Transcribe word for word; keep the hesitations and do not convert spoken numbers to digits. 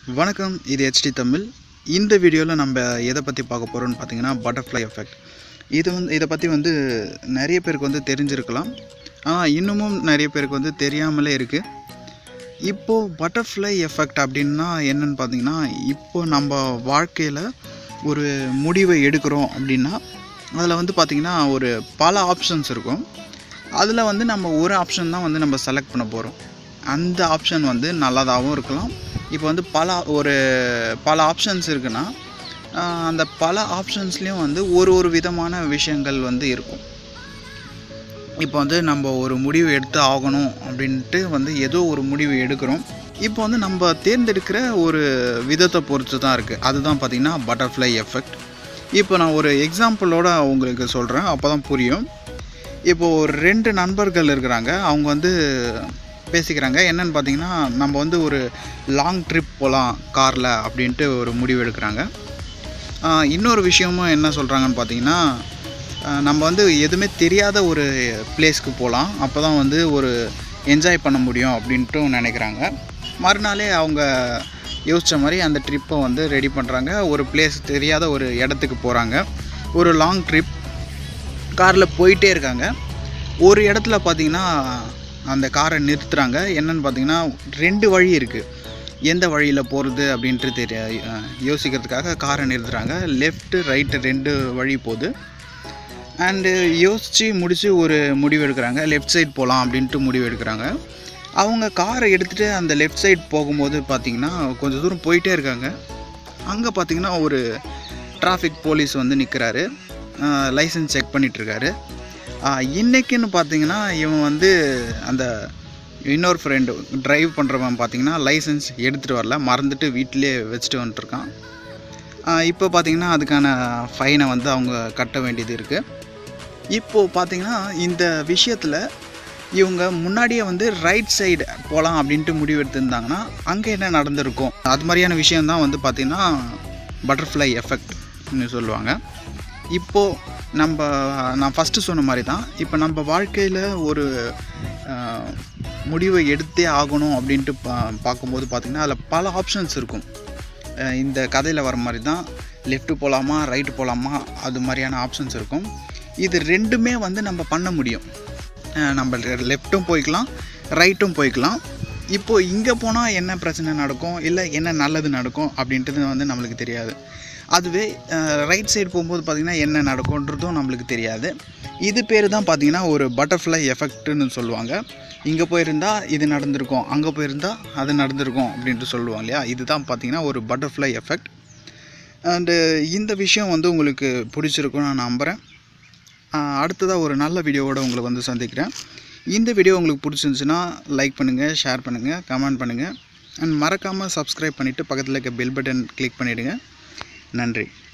வணக்கம், இது ஹெச்டி தமிழ். இந்த வீடியோவில் நம்ம எதை பற்றி பார்க்க போகிறோம்னு பார்த்தீங்கன்னா பட்டர்ஃப்ளை எஃபெக்ட். இது வந்து இதை பற்றி வந்து நிறைய பேருக்கு வந்து தெரிஞ்சிருக்கலாம், ஆனால் இன்னமும் நிறைய பேருக்கு வந்து தெரியாமலே இருக்குது. இப்போது பட்டர்ஃப்ளை எஃபெக்ட் அப்படின்னா என்னென்னு பார்த்தீங்கன்னா, இப்போ நம்ம வாழ்க்கையில் ஒரு முடிவை எடுக்கிறோம் அப்படின்னா அதில் வந்து பார்த்திங்கன்னா ஒரு பல ஆப்ஷன்ஸ் இருக்கும். அதில் வந்து நம்ம ஒரு ஆப்ஷன் தான் வந்து நம்ம செலக்ட் பண்ண போகிறோம். அந்த ஆப்ஷன் வந்து நல்லதாகவும் இருக்கலாம். இப்போ வந்து பல ஒரு பல ஆப்ஷன்ஸ் இருக்குன்னா அந்த பல ஆப்ஷன்ஸ்லேயும் வந்து ஒரு ஒரு விதமான விஷயங்கள் வந்து இருக்கும். இப்போ வந்து நம்ம ஒரு முடிவு எடுத்து ஆகணும் அப்படின்ட்டு வந்து ஏதோ ஒரு முடிவு எடுக்கிறோம். இப்போ வந்து நம்ம தேர்ந்தெடுக்கிற ஒரு விதத்தை பொறுத்து தான் இருக்குது. அதுதான் பார்த்திங்கன்னா பட்டர்ஃப்ளை எஃபெக்ட். இப்போ நான் ஒரு எக்ஸாம்பிளோட உங்களுக்கு சொல்கிறேன், அப்போ தான் புரியும். இப்போது ஒரு ரெண்டு நண்பர்கள் இருக்கிறாங்க. அவங்க வந்து பேசிக்கிறாங்க. என்னென்னு பார்த்தீங்கன்னா, நம்ம வந்து ஒரு லாங் ட்ரிப் போகலாம் காரில் அப்படின்ட்டு ஒரு முடிவு எடுக்கிறாங்க. இன்னொரு விஷயமும் என்ன சொல்கிறாங்கன்னு பார்த்தீங்கன்னா, நம்ம வந்து எதுவுமே தெரியாத ஒரு பிளேஸ்க்கு போகலாம், அப்போ தான் வந்து ஒரு என்ஜாய் பண்ண முடியும் அப்படின்ட்டும் நினைக்கிறாங்க. மறுநாளே அவங்க யோசித்த மாதிரி அந்த ட்ரிப்பை வந்து ரெடி பண்ணுறாங்க. ஒரு பிளேஸ் தெரியாத ஒரு இடத்துக்கு போகிறாங்க. ஒரு லாங் ட்ரிப் காரில் போயிட்டே இருக்காங்க. ஒரு இடத்துல பார்த்திங்கன்னா அந்த காரை நிறுத்துகிறாங்க. என்னென்னு பார்த்தீங்கன்னா, ரெண்டு வழி இருக்குது. எந்த வழியில் போகிறது அப்படின்ட்டு தெரிய யோசிக்கிறதுக்காக காரை நிறுத்துகிறாங்க. லெஃப்ட்டு ரைட்டு ரெண்டு வழி போகுது. அண்டு யோசித்து முடித்து ஒரு முடிவு எடுக்கிறாங்க. லெஃப்ட் சைட் போகலாம் அப்படின்ட்டு முடிவு எடுக்கிறாங்க. அவங்க காரை எடுத்துகிட்டு அந்த லெஃப்ட் சைட் போகும்போது பார்த்திங்கன்னா கொஞ்சம் தூரம் போயிட்டே இருக்காங்க. அங்கே பார்த்திங்கன்னா ஒரு டிராஃபிக் போலீஸ் வந்து நிற்கிறாரு. Licence check பண்ணிகிட்ருக்காரு. இன்றைக்கின்னு பார்த்தீங்கன்னா இவன் வந்து அந்த இன்னொரு ஃப்ரெண்டு ட்ரைவ் பண்ணுறவன் பார்த்திங்கன்னா லைசன்ஸ் எடுத்துகிட்டு வரல, மறந்துட்டு வீட்டிலே வச்சுட்டு வந்துட்டுருக்கான். இப்போ பார்த்திங்கன்னா அதுக்கான ஃபைனை வந்து அவங்க கட்ட வேண்டியது இருக்குது. இப்போது பார்த்திங்கன்னா இந்த விஷயத்தில் இவங்க முன்னாடியே வந்து ரைட் சைடு போகலாம் அப்படின்ட்டு முடிவு எடுத்துருந்தாங்கன்னா அங்கே என்ன நடந்திருக்கும், அது மாதிரியான விஷயந்தான் வந்து பார்த்திங்கன்னா பட்டர்ஃப்ளை எஃபெக்ட்னு சொல்லுவாங்க. இப்போது நம்ம நான் ஃபஸ்ட்டு சொன்ன மாதிரி தான், இப்போ நம்ம வாழ்க்கையில் ஒரு முடிவை எடுத்தே ஆகணும் அப்படின்ட்டு பா பார்க்கும்போது பார்த்திங்கன்னா அதில் பல ஆப்ஷன்ஸ் இருக்கும். இந்த கதையில் வர மாதிரி தான் லெஃப்ட்டு போகலாமா ரைட்டு போகலாமா அது மாதிரியான ஆப்ஷன்ஸ் இருக்கும். இது ரெண்டுமே வந்து நம்ம பண்ண முடியும். நம்ம லெஃப்ட்டும் போய்க்கலாம், ரைட்டும் போய்க்கலாம். இப்போது இங்கே போனால் என்ன பிரச்சனை நடக்கும், இல்லை என்ன நல்லது நடக்கும் அப்படின்றது வந்து நம்மளுக்கு தெரியாது. அதுவே ரைட் சைடு போகும்போது பார்த்திங்கன்னா என்ன நடக்கும்ன்றதும் நம்மளுக்கு தெரியாது. இது பேர் தான் பார்த்திங்கன்னா ஒரு பட்டர்ஃப்ளை எஃபெக்ட்னு சொல்லுவாங்க. இங்கே போயிருந்தால் இது நடந்திருக்கும், அங்கே போயிருந்தால் அது நடந்திருக்கும் அப்படின்ட்டு சொல்லுவாங்க இல்லையா. இதுதான் பார்த்திங்கன்னா ஒரு பட்டர்ஃப்ளை எஃபெக்ட். அண்டு இந்த விஷயம் வந்து உங்களுக்கு பிடிச்சிருக்குன்னு நான் நம்புகிறேன். அடுத்ததாக ஒரு நல்ல வீடியோவோடு உங்களுக்கு வந்து சந்திக்கிறேன். இந்த வீடியோ உங்களுக்கு பிடிச்சிருந்துச்சுன்னா லைக் பண்ணுங்கள், ஷேர் பண்ணுங்கள், கமெண்ட் பண்ணுங்கள். அண்ட் மறக்காமல் சப்ஸ்கிரைப் பண்ணிவிட்டு பக்கத்தில் இருக்க பெல் பட்டன் கிளிக் பண்ணிவிடுங்க. நன்றி.